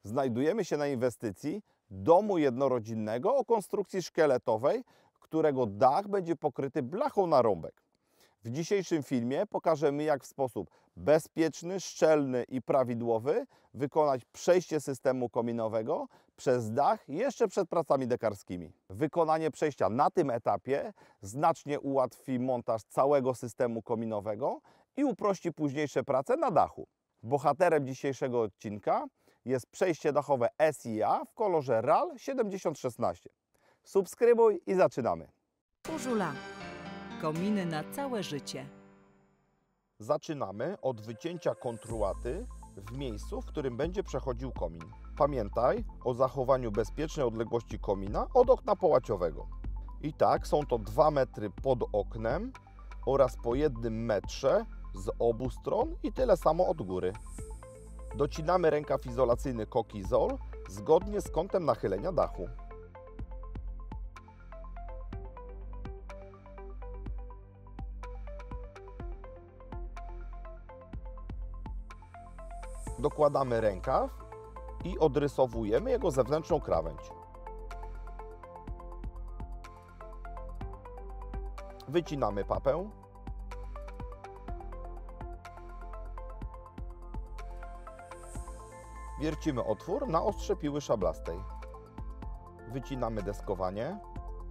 Znajdujemy się na inwestycji domu jednorodzinnego o konstrukcji szkieletowej, którego dach będzie pokryty blachą na rąbek. W dzisiejszym filmie pokażemy, jak w sposób bezpieczny, szczelny i prawidłowy wykonać przejście systemu kominowego przez dach jeszcze przed pracami dekarskimi. Wykonanie przejścia na tym etapie znacznie ułatwi montaż całego systemu kominowego i uprości późniejsze prace na dachu. Bohaterem dzisiejszego odcinka jest przejście dachowe SIA w kolorze RAL 7016. Subskrybuj i zaczynamy. Urzula. Kominy na całe życie. Zaczynamy od wycięcia kontrłaty w miejscu, w którym będzie przechodził komin. Pamiętaj o zachowaniu bezpiecznej odległości komina od okna połaciowego. I tak, są to 2 metry pod oknem oraz po 1 metrze z obu stron i tyle samo od góry. Docinamy rękaw izolacyjny Kokizol zgodnie z kątem nachylenia dachu. Dokładamy rękaw i odrysowujemy jego zewnętrzną krawędź. Wycinamy papę. Wiercimy otwór na ostrze piły szablastej. Wycinamy deskowanie.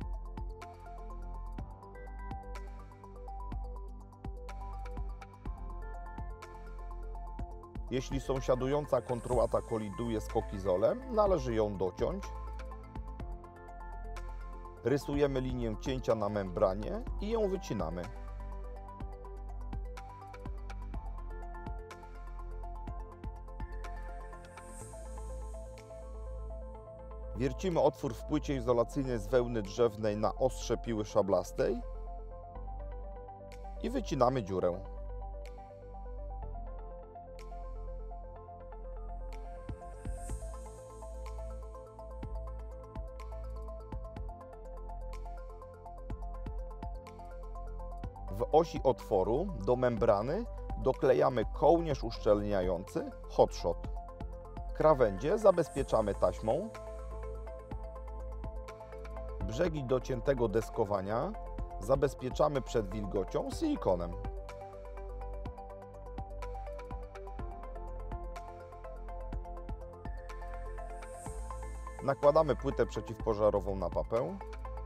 Jeśli sąsiadująca kontrłata koliduje z kokizolem, należy ją dociąć. Rysujemy linię cięcia na membranie i ją wycinamy. Wiercimy otwór w płycie izolacyjnej z wełny drzewnej na ostrze piły szablastej i wycinamy dziurę. W osi otworu do membrany doklejamy kołnierz uszczelniający Hot Shot. Krawędzie zabezpieczamy taśmą. Brzegi dociętego deskowania zabezpieczamy przed wilgocią silikonem. Nakładamy płytę przeciwpożarową na papę.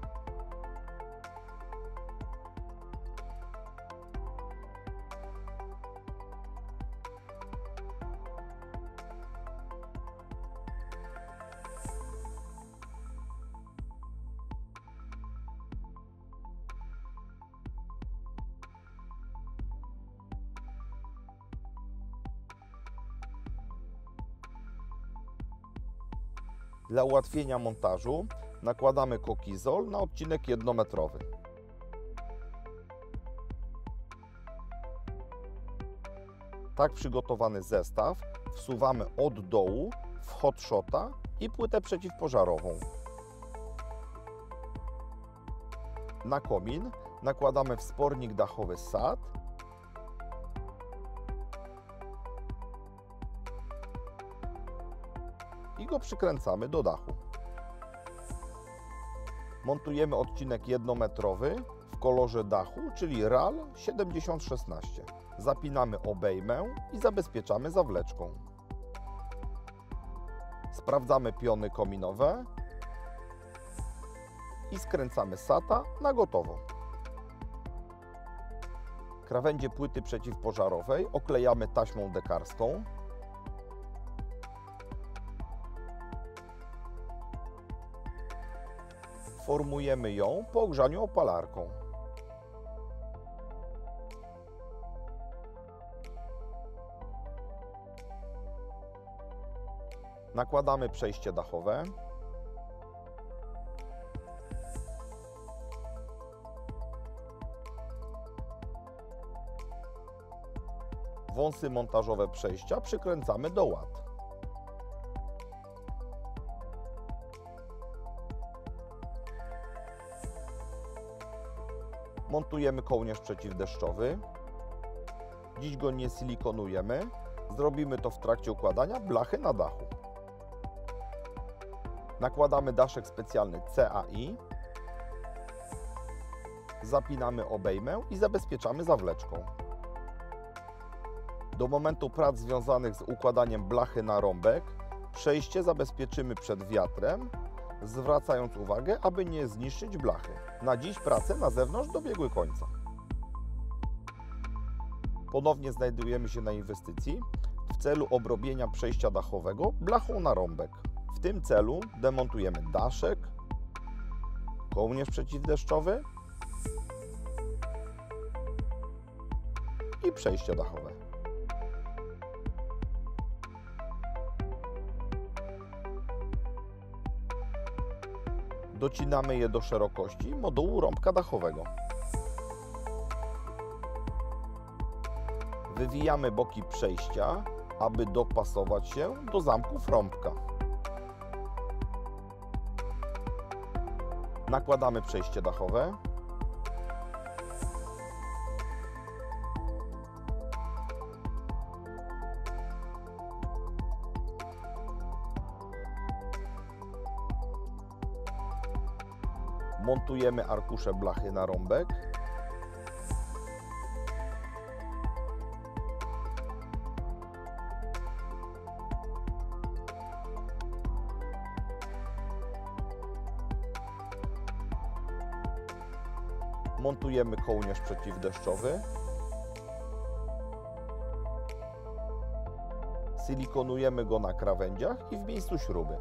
Dla ułatwienia montażu nakładamy kokizol na odcinek 1-metrowy. Tak przygotowany zestaw wsuwamy od dołu w Hot Shota i płytę przeciwpożarową. Na komin nakładamy wspornik dachowy SAT. I go przykręcamy do dachu. Montujemy odcinek 1-metrowy w kolorze dachu, czyli RAL 7016. Zapinamy obejmę i zabezpieczamy zawleczką. Sprawdzamy piony kominowe i skręcamy SATA na gotowo. Krawędzie płyty przeciwpożarowej oklejamy taśmą dekarską. Formujemy ją po ogrzaniu opalarką. Nakładamy przejście dachowe. Wąsy montażowe przejścia przykręcamy do łat. Montujemy kołnierz przeciwdeszczowy. Dziś go nie silikonujemy. Zrobimy to w trakcie układania blachy na dachu. Nakładamy daszek specjalny CAI, zapinamy obejmę i zabezpieczamy zawleczką. Do momentu prac związanych z układaniem blachy na rąbek przejście zabezpieczymy przed wiatrem, zwracając uwagę, aby nie zniszczyć blachy. Na dziś prace na zewnątrz dobiegły końca. Ponownie znajdujemy się na inwestycji w celu obrobienia przejścia dachowego blachą na rąbek. W tym celu demontujemy daszek, kołnierz przeciwdeszczowy i przejście dachowe. Docinamy je do szerokości modułu rąbka dachowego. Wywijamy boki przejścia, aby dopasować się do zamków rąbka. Nakładamy przejście dachowe. Montujemy arkusze blachy na rąbek. Montujemy kołnierz przeciwdeszczowy. Silikonujemy go na krawędziach i w miejscu śruby.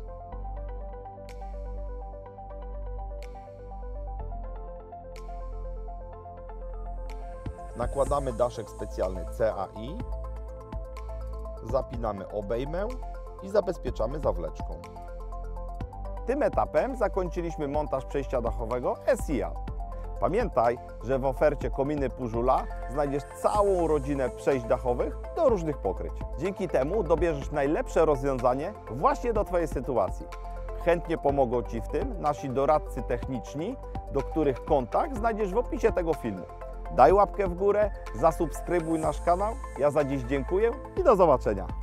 Nakładamy daszek specjalny CAI, zapinamy obejmę i zabezpieczamy zawleczką. Tym etapem zakończyliśmy montaż przejścia dachowego SIA. Pamiętaj, że w ofercie Kominy Pużula znajdziesz całą rodzinę przejść dachowych do różnych pokryć. Dzięki temu dobierzesz najlepsze rozwiązanie właśnie do Twojej sytuacji. Chętnie pomogą Ci w tym nasi doradcy techniczni, do których kontakt znajdziesz w opisie tego filmu. Daj łapkę w górę, zasubskrybuj nasz kanał. Ja za dziś dziękuję i do zobaczenia.